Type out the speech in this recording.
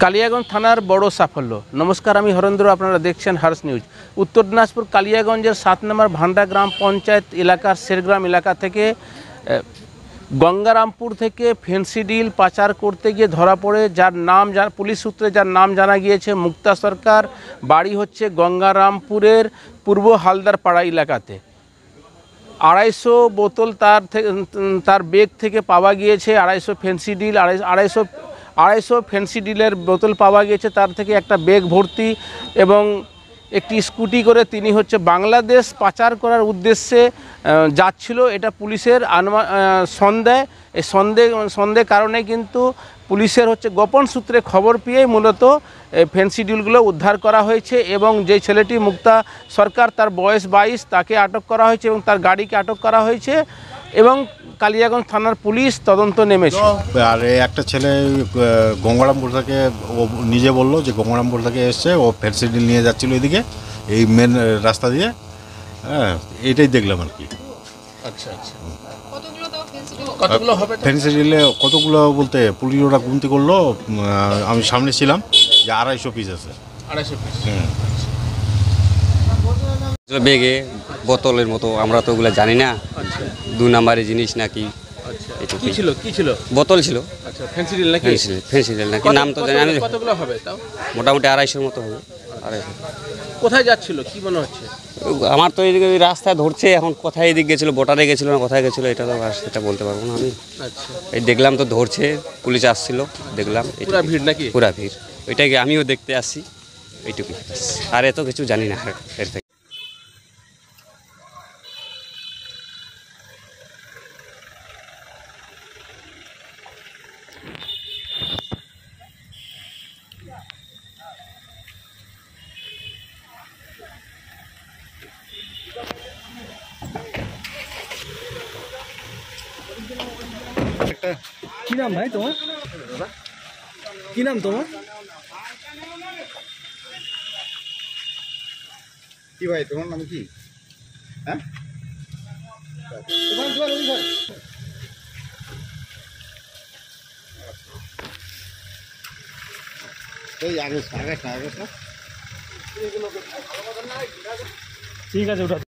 কালিয়াগঞ্জ থানার বড় সাফল্য। নমস্কার, আমি হরেন্দ্র, আপনারা দেখছেন হার্স নিউজ। উত্তর দিনাজপুর কালিয়াগঞ্জের ৭ নম্বর ভান্ডা গ্রাম পঞ্চায়েত এলাকার শেরগ্রাম এলাকা থেকে গঙ্গারামপুর থেকে ফেন্সিডিল পাচার করতে গিয়ে ধরা পড়ে, যার নাম পুলিশ সূত্রে যার নাম জানা গিয়েছে মুক্তা সরকার, বাড়ি হচ্ছে গঙ্গারামপুরের পূর্ব হালদার পাড়া এলাকাতে। ২৫০ বোতল তার বেগ থেকে পাওয়া গিয়েছে। ২৫০ ফেন্সিডিল, ২৫০ ফেন্সিডিলের বোতল পাওয়া গিয়েছে, তার থেকে একটা ব্যাগ ভর্তি এবং একটি স্কুটি করে তিনি হচ্ছে বাংলাদেশ পাচার করার উদ্দেশ্যে যাচ্ছিল। এটা পুলিশের সন্দেহ। এই সন্দেহ কারণে কিন্তু পুলিশের হচ্ছে গোপন সূত্রে খবর পেয়ে মূলত ফেন্সিডিলগুলো উদ্ধার করা হয়েছে এবং যে ছেলেটি মুক্তা সরকার, তার বয়স ২২, তাকে আটক করা হয়েছে এবং তার গাড়িকে আটক করা হয়েছে এবং কালিয়াগঞ্জ থানার পুলিশ তদন্ত নেমেছে। আর একটা ছেলে গঙ্গারামপুর থেকে, ও নিজে বললো যে গঙ্গারামপুর থেকে এসছে, ও ফেন্সিডিল নিয়ে যাচ্ছিল এদিকে, এই মেন রাস্তা দিয়ে। হ্যাঁ, এইটাই দেখলাম আর কি। আচ্ছা আচ্ছা, কতগুলো হবে ফেন্সিডিলে? কতগুলো বলতে পুলিশ ওরা গুনতি করলো, আমি সামনে ছিলাম, যে ২৫০ পিস আছে। ২৫০ পিস? বেগে বোতলের মতো, আমরা তো ওগুলো জানি না। ২ নাম্বারের জিনিস নাকি। কি ছিল? বোতল ছিল। আচ্ছা, ফেন্সিডিল নাকি? ফেন্সিডিল নাকি, নাম তো জানি আমি। কতগুলো হবে তাও? মোটামুটি ২৫০ মতো হবে। ২৫০। কোথায় যাচ্ছিল কি মনে হচ্ছে? আমার তো এইদিকে রাস্তায় ধরছে, এখন কোথায় এদিকে গেছিলো, বোটারে গেছিলো না কোথায় গেছিলো, এটা তো আর সেটা বলতে পারবো না আমি। আচ্ছা, এই দেখলাম তো ধরছে, পুলিশ আসছিল, দেখলাম পুরা ভিড় নাকি? পুরা ভিড়, ওইটাকে আমিও দেখতে আসছি, এইটুকুই। আর এত কিছু জানি না এর থেকে। কি নাম ভাই তোমার? কি নাম তোমার? কি ভাই তোমার নাম কি? হ্যাঁ, ঠিক আছে, ওটা